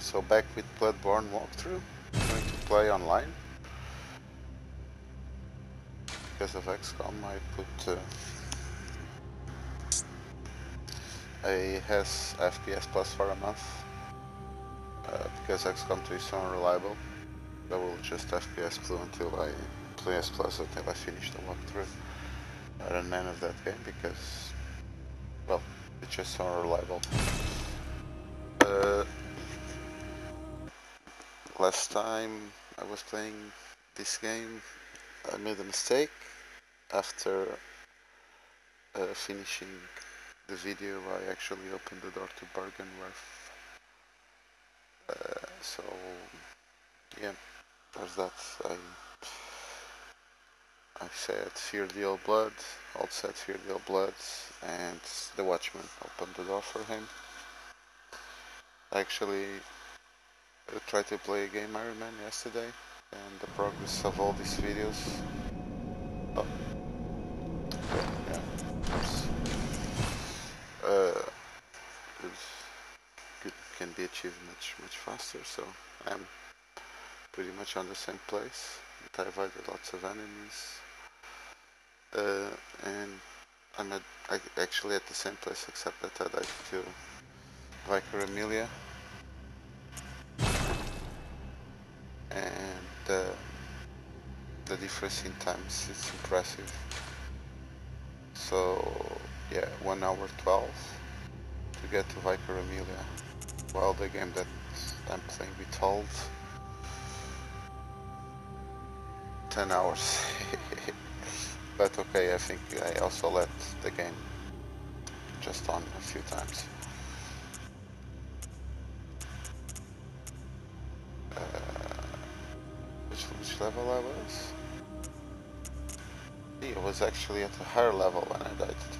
So back with Bloodborne walkthrough. I'm going to play online. Because of XCOM I put a has FPS Plus for a month. Because XCOM 2 is so unreliable. I will just FPS Plus until I finish the walkthrough. I don't man of that game because, well, it's just so unreliable. Last time I was playing this game, I made a mistake. After finishing the video, I actually opened the door to Bergenwerth. So, yeah, there's that. I said fear the old blood, Alt said fear the old blood, and the watchman opened the door for him. I actually tried to play a game Iron Man yesterday, and the progress of all these videos. Oh. Yeah. Can be achieved much faster, so I'm pretty much on the same place. I avoided lots of enemies, and I'm actually at the same place, except that I died to Vicar Amelia, and the difference in times is impressive. So yeah, 1 hour 12 to get to Vicar Amelia, while the game that I'm playing with Hold 10 hours. But okay, I think I also let the game just on a few times. Which level I was? I was actually at a higher level when I died to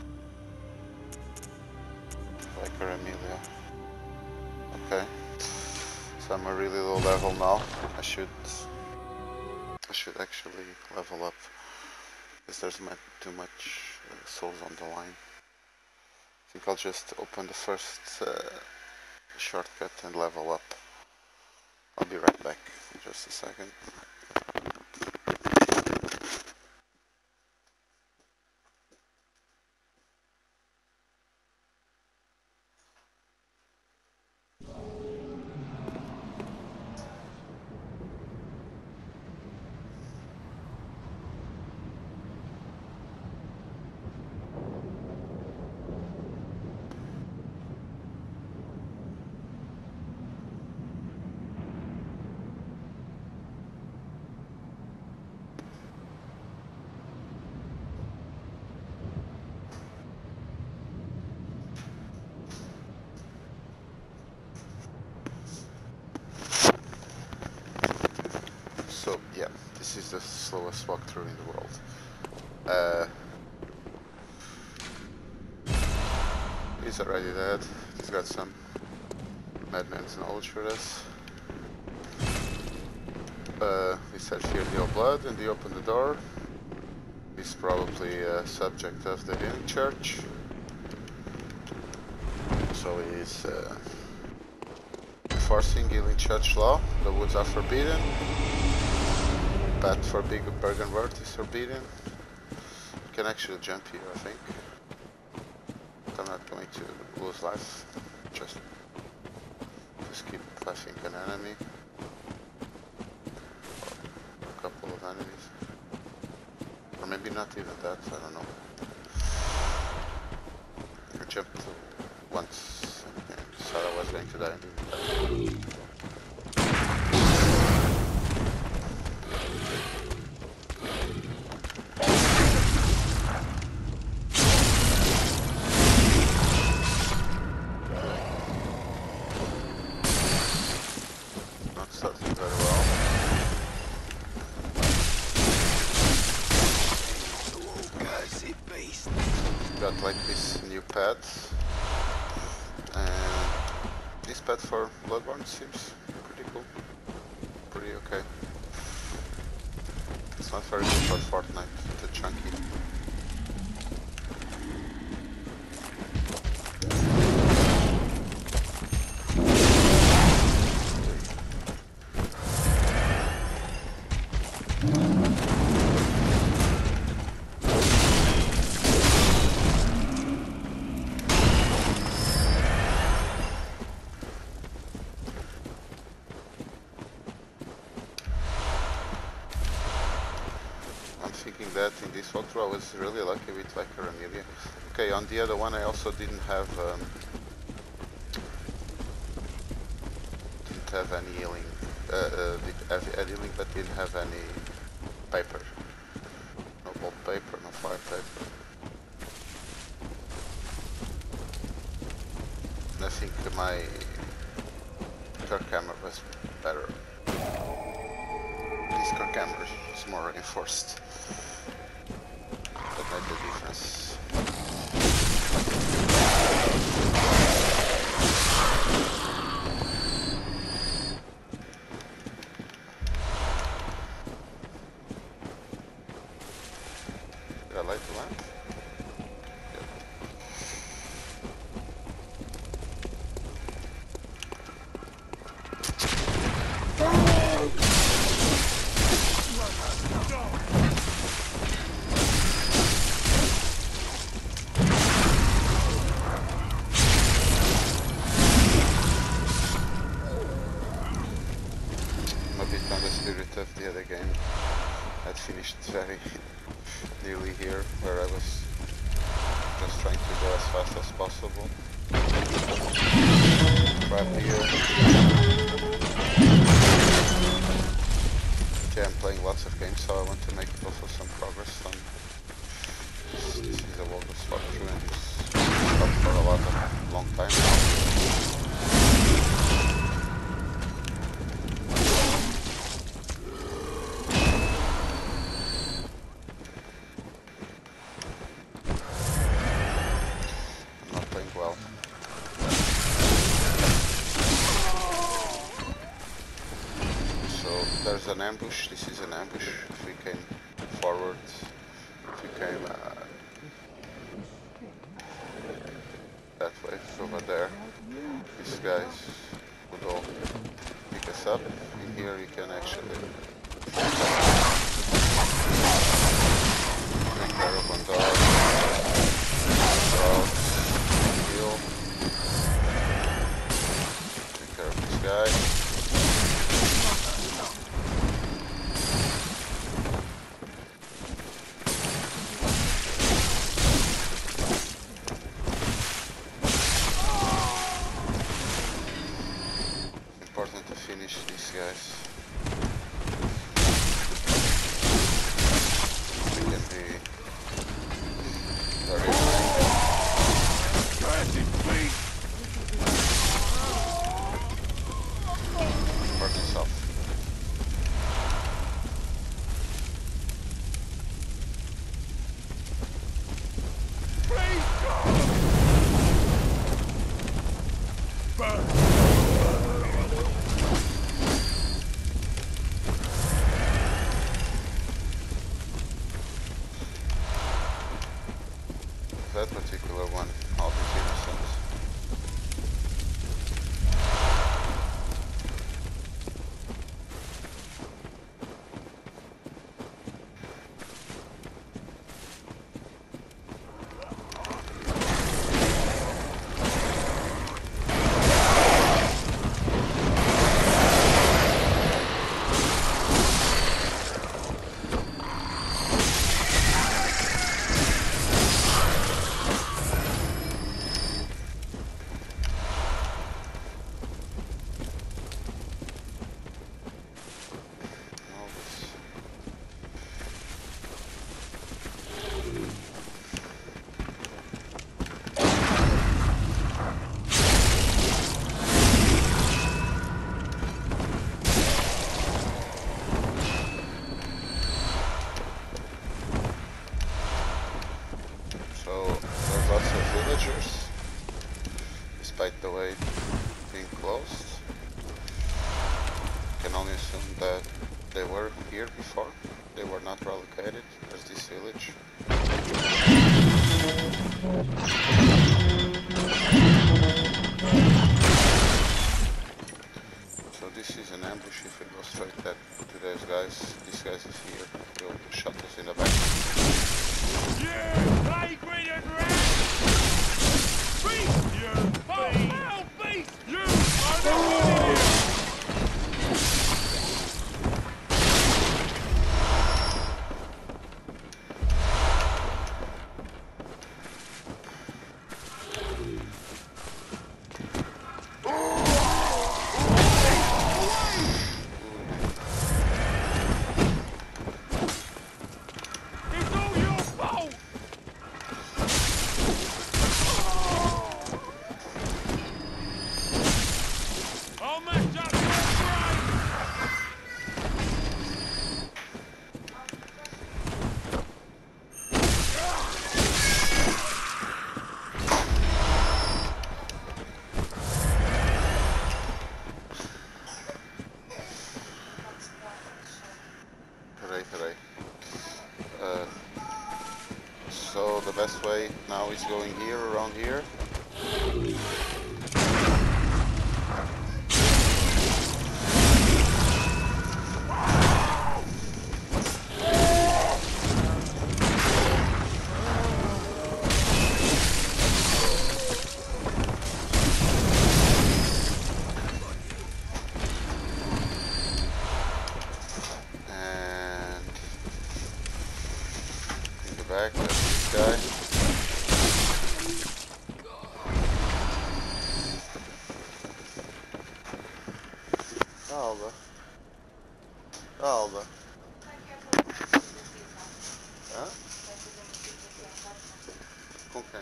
Vicar Amelia. Okay, so I'm a really low level now. I should actually level up, because there's too much souls on the line. I think I'll just open the first shortcut and level up. I'll be right back in just a second. So yeah, this is the slowest walkthrough in the world. He's already dead. He's got some madman's knowledge for us. We said fear the old blood, and he opened the door. He's probably a subject of the healing church. So he's enforcing healing church law. The woods are forbidden. Path for big Bergenwerth is forbidden. You can actually jump here, I think. But I'm not going to lose life. Just keep, I think, an enemy. Or a couple of enemies. Or maybe not even that, I don't know. I jumped once and thought I was going to die and didn't die. Got like this new pad, and this pad for Bloodborne seems pretty cool, pretty okay. It's not very good for Fortnite, it's chunky. doing that in this walkthrough. I was really lucky with Vicar Amelia. Okay, on the other one I also didn't have any healing. Did have healing, but didn't have any paper. No gold paper, no fire paper. And I think my third camera was better. This car camera is more reinforced. That made the difference. Did I light the lamp? Of the other game. I'd finished very nearly here, where I was just trying to go as fast as possible. Grab here. Okay, I'm playing lots of games, so I want to make also some progress on this. This is a Walrus walkthrough and it's up for a long time now. There's an ambush. This is an ambush. If we came forward, if we came that way, over there, these guys would all pick us up. In here you can actually take care of one dog, heal, take care of this guy. Finish these guys. We can be very for himself. That particular one, all his innocence. Villagers, despite the way being closed. Can only assume that they were here before. They were not relocated. There's this village. So this is an ambush. If we go straight to those guys, this guy is here. He'll shot us in the back. Yeah, I agree and beast! You beast! You are the one! best way now is going here, around here. Back, there's this guy. Alba. Alba. Hã? Com quem?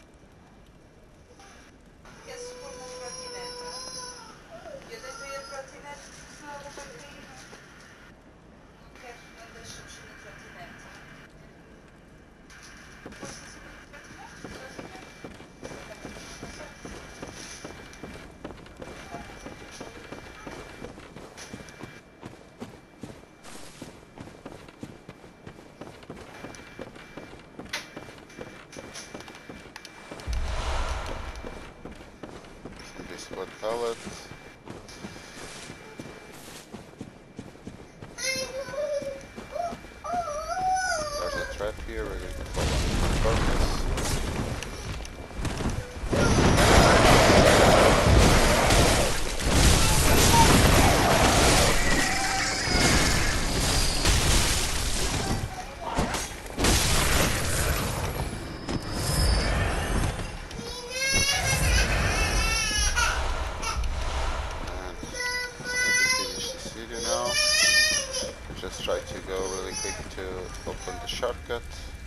Esse ficou na trotinete. Eu deixei a trotinete porque senão ela vai cair. Não quero, não deixa mexer na trotinete. This wood pallet. There's a trap here, we're going to follow on purpose. Just try to go really quick to open the shortcut.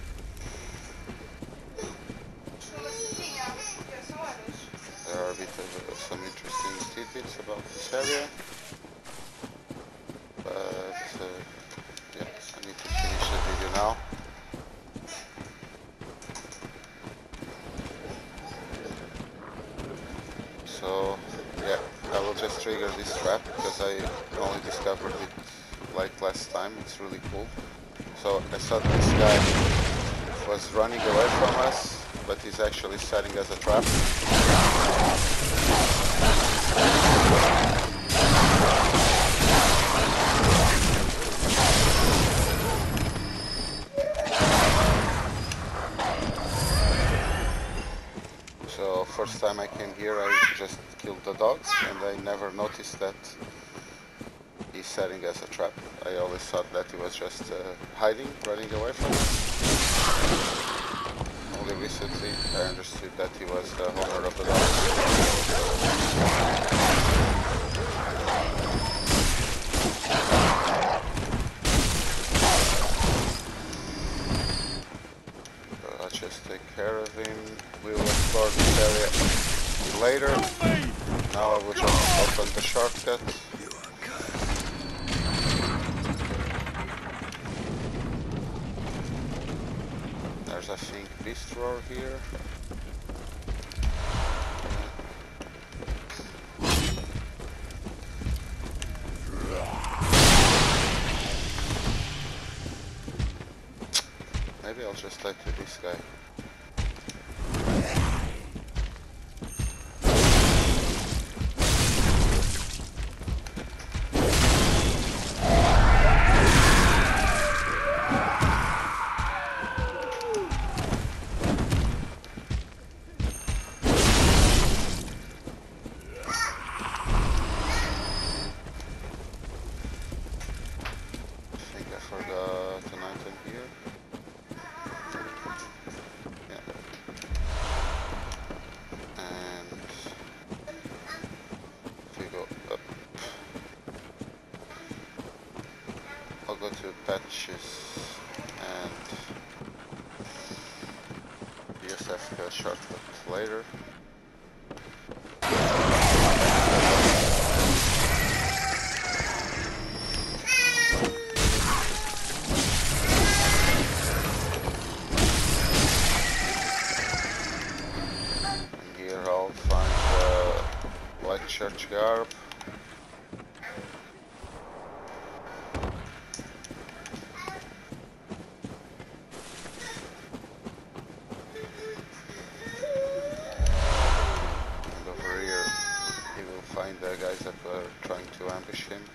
There are a bit of some interesting tidbits about this area, but yeah, I need to finish the video now. So yeah, I will just trigger this trap because I only discovered it like last time. It's really cool. So I thought this guy was running away from us, but he's actually setting us a trap. So first time I came here I just killed the dogs and I never noticed that he's setting us a trap. I always thought that he was just hiding, running away from us. Only recently I understood that he was the owner of the dog. So I'll just take care of him. We will explore this area later. Now I will just open the shortcut. There's, I think, beast roar here. Maybe I'll just die to this guy. Go to patches and USF shortcut later. And here I'll find the white church garb. find the guys that were trying to ambush him.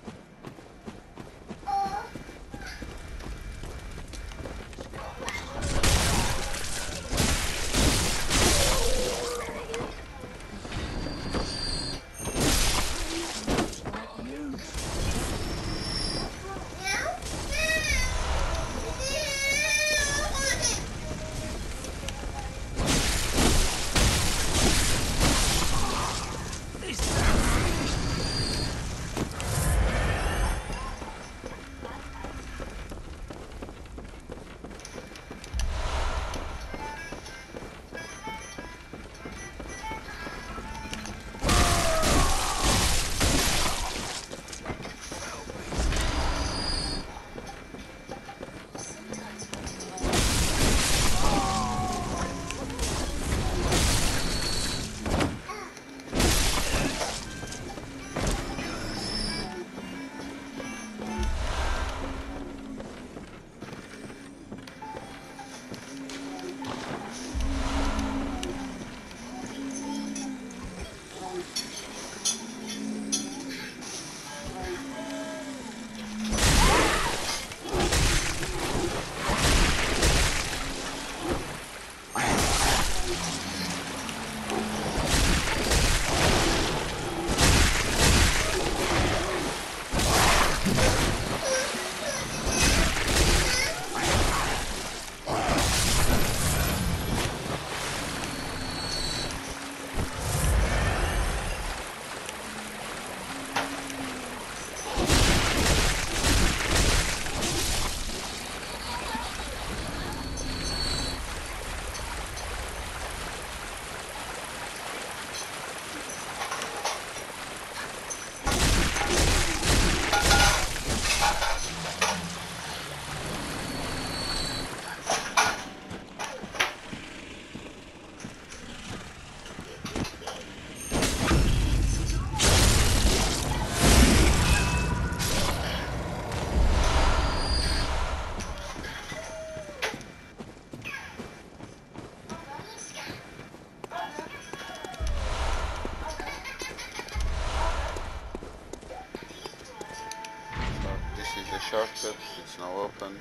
Shortcut, it's now open.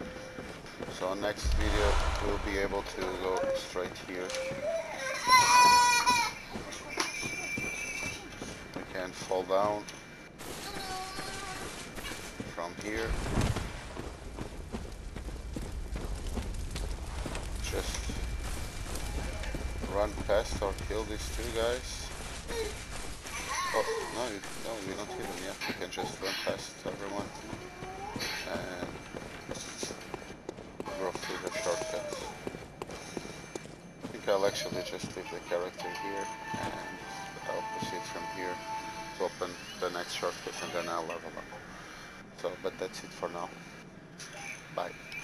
So next video we'll be able to go straight here. We can fall down from here. Just run past or kill these two guys. Oh, no, we don't kill them yet. We can just run past everyone and go through the shortcuts. I think I'll actually just leave the character here and I'll proceed from here to open the next shortcut and then I'll level up. So, but that's it for now. Bye.